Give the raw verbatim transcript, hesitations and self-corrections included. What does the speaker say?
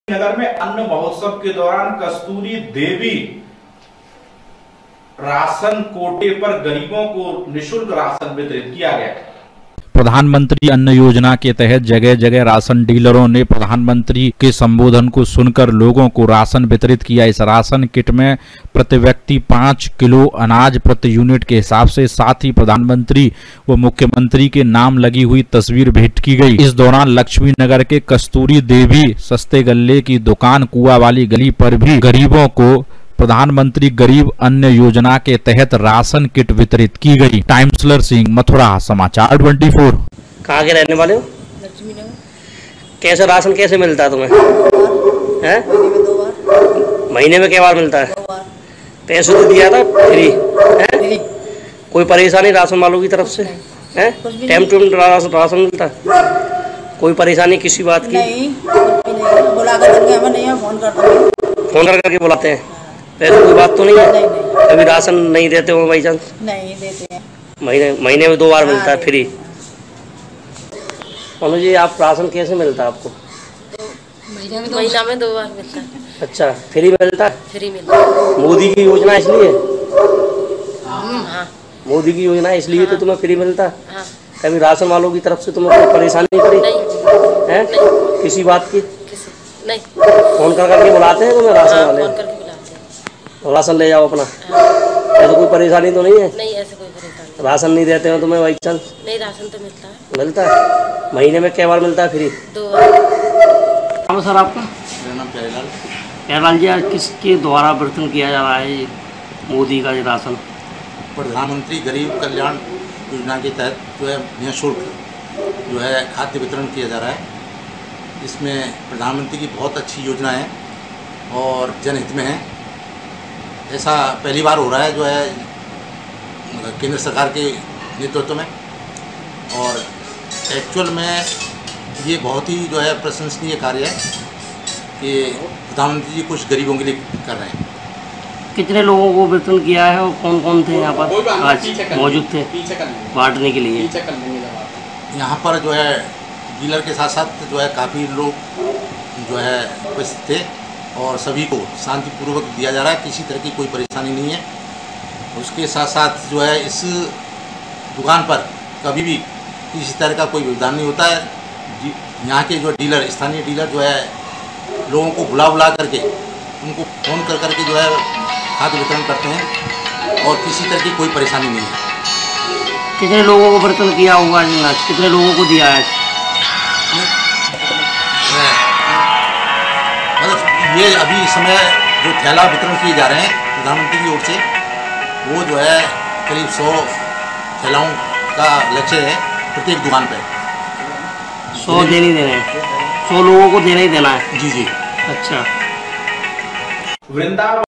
नगर में अन्न महोत्सव के दौरान कस्तूरी देवी राशन कोटे पर गरीबों को निःशुल्क राशन वितरित किया गया। प्रधानमंत्री अन्न योजना के तहत जगह जगह राशन डीलरों ने प्रधानमंत्री के संबोधन को सुनकर लोगों को राशन वितरित किया। इस राशन किट में प्रति व्यक्ति पाँच किलो अनाज प्रति यूनिट के हिसाब से, साथ ही प्रधानमंत्री व मुख्यमंत्री के नाम लगी हुई तस्वीर भेंट की गई। इस दौरान लक्ष्मी नगर के कस्तूरी देवी सस्ते गल्ले की दुकान कुआ वाली गली पर भी गरीबों को प्रधानमंत्री गरीब अन्न योजना के तहत राशन किट वितरित की गई। टाइम्सलर सिंह, मथुरा, समाचार चौबीस। कहाँ के रहने वाले हो? लक्ष्मी नगर। कैसे राशन कैसे मिलता है तुम्हें? हैं? महीने में क्या बार मिलता है? पैसे तो दिया था फ्री है? कोई परेशानी राशन वालों की तरफ से है? टाइम टू टाइम राशन मिलता है? कोई परेशानी किसी बात की? नहीं, बुला कर नहीं, फोन करते फोन कर करके बुलाते हैं। पैसे कोई बात तो नहीं है? नहीं, नहीं। कभी राशन नहीं देते हो भाई चांस? नहीं देते हैं। महीने महीने में दो बार मिलता है फ्री। मनु जी, आप राशन कैसे मिलता है आपको? महीने में महीना में दो बार मिलता है। अच्छा, फ्री मिलता है? फ्री मिलता है। मोदी की योजना इसलिए? हाँ। मोदी की योजना इसलिए तो तुम्हें फ्री मिलता है? हाँ। कभी राशन वालों की तरफ से तुम्हें कोई परेशानी नहीं करी? नहीं। हैं? नहीं। किसी बात की? किसी नहीं। फोन कर करके बुलाते हैं तुम्हें राशन हाँ, वाले? फोन करके बुलाते हैं। राशन ले जाओ अपना। हाँ। ऐसे कोई परेशानी तो नहीं है? नहीं, ऐसे कोई परेशानी। राशन नहीं देते हो तुम्हें बाई चांस? नहीं, राशन तो मिलता है। मिलता है? महीने में क्या बार मिलता है फ्री? दो बार। नाम सर आपका? मेरा नाम प्यारेलाल। प्यारेलाल जी, आज किसके द्वारा वितरण किया जा रहा है ये मोदी का ये राशन? प्रधानमंत्री गरीब कल्याण योजना के तहत जो है निःशुल्क जो है खाद्य वितरण किया जा रहा है। इसमें प्रधानमंत्री की बहुत अच्छी योजना है और जनहित में है। ऐसा पहली बार हो रहा है जो है केंद्र सरकार के नेतृत्व में, और एक्चुअल में ये बहुत ही जो है प्रशंसनीय कार्य है कि प्रधानमंत्री जी कुछ गरीबों के लिए कर रहे हैं। कितने लोगों को वितरण किया है और कौन कौन थे यहाँ पर आज मौजूद थे बांटने के लिए? यहाँ पर जो है डीलर के साथ साथ जो है काफ़ी लोग जो है उपस्थित थे और सभी को शांतिपूर्वक दिया जा रहा है। किसी तरह की कोई परेशानी नहीं है। उसके साथ साथ जो है इस दुकान पर कभी भी किसी तरह का कोई व्यवधान नहीं होता है। यहाँ के जो डीलर, स्थानीय डीलर जो है लोगों को बुला बुला करके उनको फ़ोन कर करके जो है खाद्य वितरण करते हैं और किसी तरह की कोई परेशानी नहीं है। कितने लोगों को वितरण किया होगा? कितने लोगों को दिया है? मतलब ये अभी इस समय जो थैला वितरण किए जा रहे हैं प्रधानमंत्री की ओर से, वो जो है करीब सौ थैलाओं का लक्ष्य है प्रत्येक दुकान पे। सौ देने ही देने हैं? सौ लोगों को देना ही देना है? जी जी। अच्छा। वृंदावन